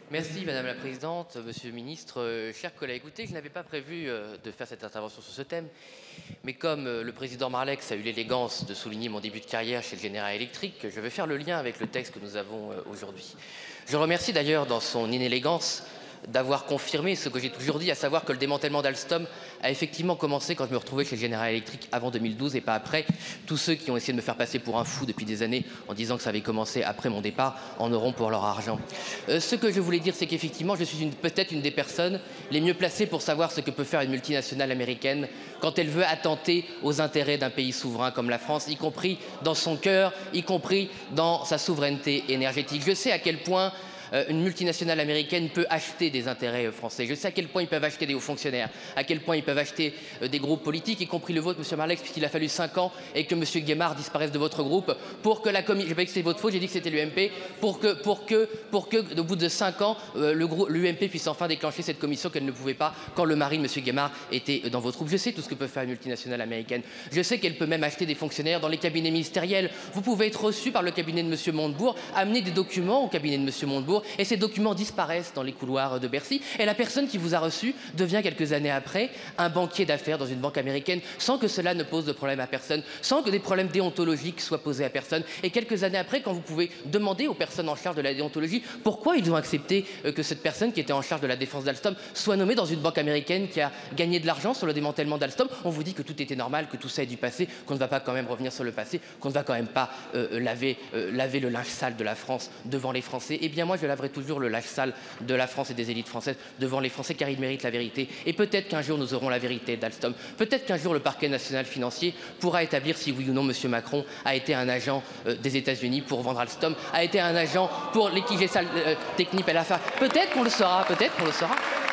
Merci Madame la Présidente, Monsieur le Ministre, chers collègues. Écoutez, je n'avais pas prévu de faire cette intervention sur ce thème, mais comme le Président Marlex a eu l'élégance de souligner mon début de carrière chez le General Electric, je vais faire le lien avec le texte que nous avons aujourd'hui. Je remercie d'ailleurs dans son inélégance d'avoir confirmé ce que j'ai toujours dit, à savoir que le démantèlement d'Alstom a effectivement commencé quand je me retrouvais chez General Electric avant 2012 et pas après. Tous ceux qui ont essayé de me faire passer pour un fou depuis des années en disant que ça avait commencé après mon départ en auront pour leur argent. Ce que je voulais dire, c'est qu'effectivement, je suis peut-être une des personnes les mieux placées pour savoir ce que peut faire une multinationale américaine quand elle veut attenter aux intérêts d'un pays souverain comme la France, y compris dans son cœur, y compris dans sa souveraineté énergétique. Je sais à quel point une multinationale américaine peut acheter des intérêts français. Je sais à quel point ils peuvent acheter des hauts fonctionnaires, à quel point ils peuvent acheter des groupes politiques, y compris le vôtre, M. Marlex, puisqu'il a fallu 5 ans et que M. Guémard disparaisse de votre groupe pour que la commission... Je n'ai pas dit que c'était votre faute, j'ai dit que c'était l'UMP, pour que, au bout de 5 ans, l'UMP puisse enfin déclencher cette commission qu'elle ne pouvait pas quand le mari de M. Guémard était dans votre groupe. Je sais tout ce que peut faire une multinationale américaine. Je sais qu'elle peut même acheter des fonctionnaires dans les cabinets ministériels. Vous pouvez être reçu par le cabinet de M. Montebourg, amener des documents au cabinet de M. Montebourg, et ces documents disparaissent dans les couloirs de Bercy, et la personne qui vous a reçu devient quelques années après un banquier d'affaires dans une banque américaine, sans que cela ne pose de problème à personne, sans que des problèmes déontologiques soient posés à personne. Et quelques années après, quand vous pouvez demander aux personnes en charge de la déontologie pourquoi ils ont accepté que cette personne qui était en charge de la défense d'Alstom soit nommée dans une banque américaine qui a gagné de l'argent sur le démantèlement d'Alstom, on vous dit que tout était normal, que tout ça est du passé, qu'on ne va pas quand même revenir sur le passé, qu'on ne va quand même pas laver le linge sale de la France devant les Français. Eh bien moi je laverai toujours le linge sale de la France et des élites françaises devant les Français, car ils méritent la vérité. Et peut-être qu'un jour nous aurons la vérité d'Alstom. Peut-être qu'un jour le parquet national financier pourra établir si oui ou non M. Macron a été un agent des États-Unis pour vendre Alstom, a été un agent pour liquider Technip et Lafarge. Peut-être qu'on le saura, peut-être qu'on le saura.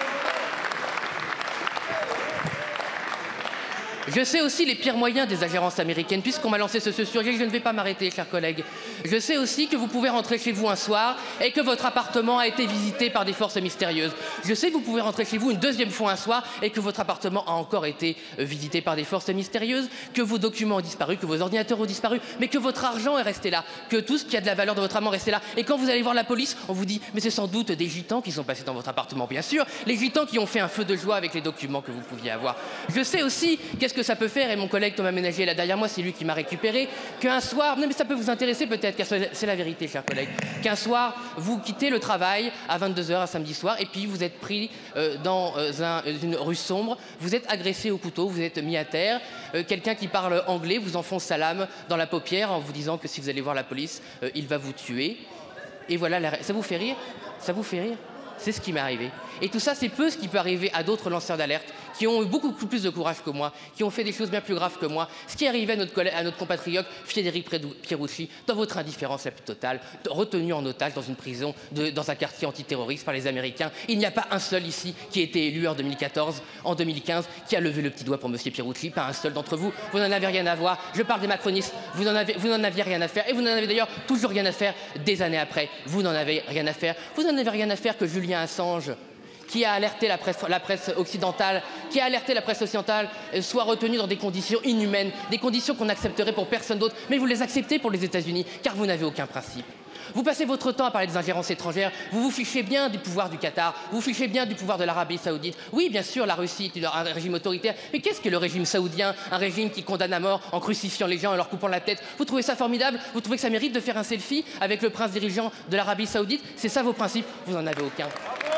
Je sais aussi les pires moyens des ingérences américaines, puisqu'on m'a lancé ce sujet, je ne vais pas m'arrêter, chers collègues. Je sais aussi que vous pouvez rentrer chez vous un soir et que votre appartement a été visité par des forces mystérieuses. Je sais que vous pouvez rentrer chez vous une deuxième fois un soir et que votre appartement a encore été visité par des forces mystérieuses, que vos documents ont disparu, que vos ordinateurs ont disparu, mais que votre argent est resté là, que tout ce qui a de la valeur de votre argent est resté là. Et quand vous allez voir la police, on vous dit « mais c'est sans doute des gitans qui sont passés dans votre appartement ». Bien sûr, les gitans qui ont fait un feu de joie avec les documents que vous pouviez avoir. Je sais aussi qu'est-ce que ça peut faire, et mon collègue Thomas Ménager est là derrière moi, c'est lui qui m'a récupéré, qu'un soir, non mais ça peut vous intéresser peut-être, car c'est la vérité, chers collègues, qu'un soir, vous quittez le travail à 22 h un samedi soir, et puis vous êtes pris dans une rue sombre, vous êtes agressé au couteau, vous êtes mis à terre, quelqu'un qui parle anglais vous enfonce sa lame dans la paupière en vous disant que si vous allez voir la police, il va vous tuer. Et voilà, ça vous fait rire? Ça vous fait rire? C'est ce qui m'est arrivé. Et tout ça, c'est peu ce qui peut arriver à d'autres lanceurs d'alerte qui ont eu beaucoup plus de courage que moi, qui ont fait des choses bien plus graves que moi. Ce qui est arrivé à notre compatriote Frédéric Pierucci, dans votre indifférence la plus totale, retenu en otage dans une prison, dans un quartier antiterroriste par les Américains. Il n'y a pas un seul ici qui a été élu en 2014, en 2015, qui a levé le petit doigt pour M. Pierucci. Pas un seul d'entre vous. Vous n'en avez rien à voir. Je parle des macronistes. Vous n'en aviez rien à faire. Et vous n'en avez d'ailleurs toujours rien à faire des années après. Vous n'en avez rien à faire. Vous n'en avez rien à faire que Julian Assange, qui a alerté la presse occidentale, soit retenu dans des conditions inhumaines, des conditions qu'on n'accepterait pour personne d'autre, mais vous les acceptez pour les États-Unis, car vous n'avez aucun principe. Vous passez votre temps à parler des ingérences étrangères, vous vous fichez bien du pouvoir du Qatar, vous vous fichez bien du pouvoir de l'Arabie Saoudite. Oui, bien sûr, la Russie est un régime autoritaire, mais qu'est-ce que le régime saoudien? Un régime qui condamne à mort en crucifiant les gens et leur coupant la tête. Vous trouvez ça formidable? Vous trouvez que ça mérite de faire un selfie avec le prince dirigeant de l'Arabie Saoudite? C'est ça vos principes? Vous n'en avez aucun.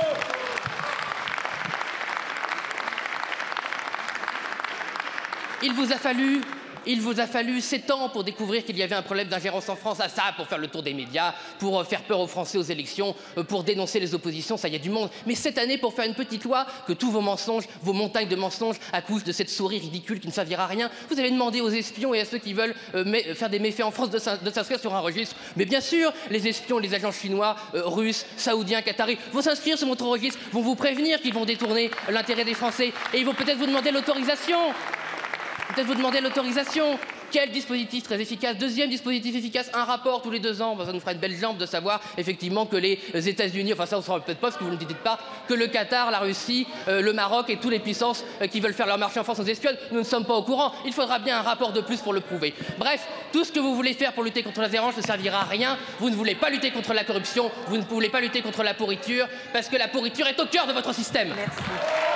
Il vous a fallu 7 ans pour découvrir qu'il y avait un problème d'ingérence en France, à ça, pour faire le tour des médias, pour faire peur aux Français aux élections, pour dénoncer les oppositions, ça y a du monde. Mais 7 années pour faire une petite loi, que tous vos mensonges, vos montagnes de mensonges, accouchent de cette souris ridicule qui ne servira à rien. Vous avez demandé aux espions et à ceux qui veulent faire des méfaits en France de s'inscrire sur un registre. Mais bien sûr, les espions, les agents chinois, russes, saoudiens, qataris vont s'inscrire sur votre registre, vont vous prévenir qu'ils vont détourner l'intérêt des Français et ils vont peut-être vous demander l'autorisation. Peut-être vous demander l'autorisation. Quel dispositif très efficace? Deuxième dispositif efficace, un rapport tous les 2 ans. Ça nous fera une belle jambe de savoir effectivement que les États-Unis, enfin ça on ne saura peut-être pas parce que vous ne dites pas, que le Qatar, la Russie, le Maroc et toutes les puissances qui veulent faire leur marché en France nous espionnent. Nous ne sommes pas au courant. Il faudra bien un rapport de plus pour le prouver. Bref, tout ce que vous voulez faire pour lutter contre la dérange ne servira à rien. Vous ne voulez pas lutter contre la corruption, vous ne voulez pas lutter contre la pourriture, parce que la pourriture est au cœur de votre système. Merci.